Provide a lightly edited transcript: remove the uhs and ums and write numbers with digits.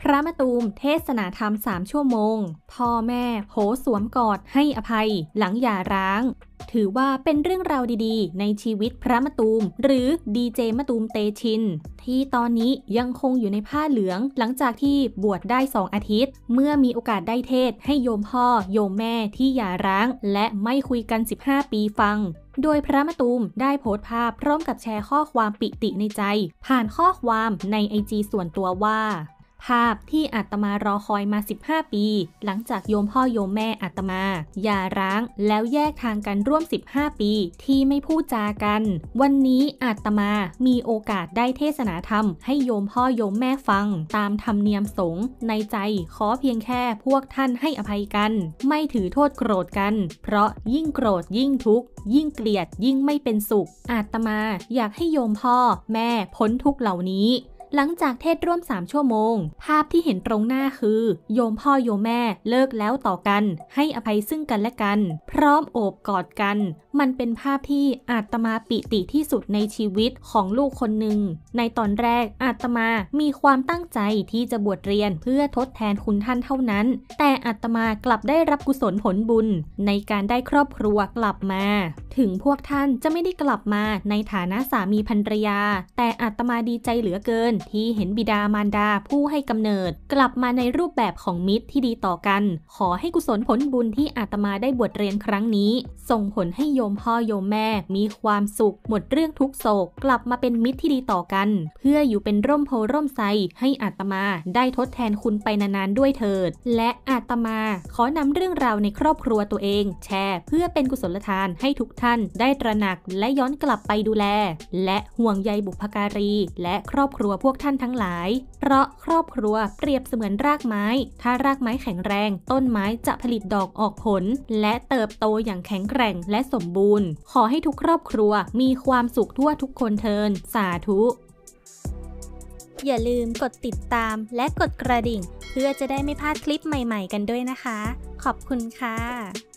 พระมะตูมเทศนาธรรม3 ชั่วโมงพ่อแม่โผสวมกอดให้อภัยหลังหย่าร้างถือว่าเป็นเรื่องราวดีๆในชีวิตพระมะตูมหรือดีเจมะตูมเตชินที่ตอนนี้ยังคงอยู่ในผ้าเหลืองหลังจากที่บวชได้2 อาทิตย์เมื่อมีโอกาสได้เทศให้โยมพ่อโยมแม่ที่หย่าร้างและไม่คุยกัน15 ปีฟังโดยพระมะตูมได้โพสต์ภาพพร้อมกับแชร์ข้อความปิติในใจผ่านข้อความใน IG ส่วนตัวว่าภาพที่อาตมารอคอยมา15 ปีหลังจากโยมพ่อโยมแม่อาตมาหย่าร้างแล้วแยกทางกันร่วม15 ปีที่ไม่พูดจากันวันนี้อาตมามีโอกาสได้เทศนาธรรมให้โยมพ่อโยมแม่ฟังตามธรรมเนียมสงฆ์ในใจขอเพียงแค่พวกท่านให้อภัยกันไม่ถือโทษโกรธกันเพราะยิ่งโกรธยิ่งทุกข์ยิ่งเกลียดยิ่งไม่เป็นสุขอาตมาอยากให้โยมพ่อแม่พ้นทุกข์เหล่านี้หลังจากเทศร่วม3 ชั่วโมงภาพที่เห็นตรงหน้าคือโยมพ่อโยมแม่เลิกแล้วต่อกันให้อภัยซึ่งกันและกันพร้อมโอบกอดกันมันเป็นภาพที่อาตมาปิติที่สุดในชีวิตของลูกคนหนึ่งในตอนแรกอาตมามีความตั้งใจที่จะบวชเรียนเพื่อทดแทนคุณท่านเท่านั้นแต่อาตมากลับได้รับกุศลผลบุญในการได้ครอบครัวกลับมาถึงพวกท่านจะไม่ได้กลับมาในฐานะสามีภรรยาแต่อาตมาดีใจเหลือเกินที่เห็นบิดามารดาผู้ให้กำเนิดกลับมาในรูปแบบของมิตรที่ดีต่อกันขอให้กุศลผลบุญที่อาตมาได้บวชเรียนครั้งนี้ส่งผลให้โยมพ่อโยมแม่มีความสุขหมดเรื่องทุกโศกกลับมาเป็นมิตรที่ดีต่อกันเพื่ออยู่เป็นร่มโพร่มไทรให้อาตมาได้ทดแทนคุณไปนานๆด้วยเถิดและอาตมาขอนำเรื่องราวในครอบครัวตัวเองแชร์เพื่อเป็นกุศลทานให้ทุกท่านได้ตระหนักและย้อนกลับไปดูแลและห่วงใยบุพการีและครอบครัวพวกท่านทั้งหลายเพราะครอบครัวเปรียบเสมือนรากไม้ถ้ารากไม้แข็งแรงต้นไม้จะผลิตดอกออกผลและเติบโตอย่างแข็งแกร่งและสมบูรณ์ขอให้ทุกครอบครัวมีความสุขทั่วทุกคนเทินสาธุอย่าลืมกดติดตามและกดกระดิ่งเพื่อจะได้ไม่พลาดคลิปใหม่ๆกันด้วยนะคะขอบคุณค่ะ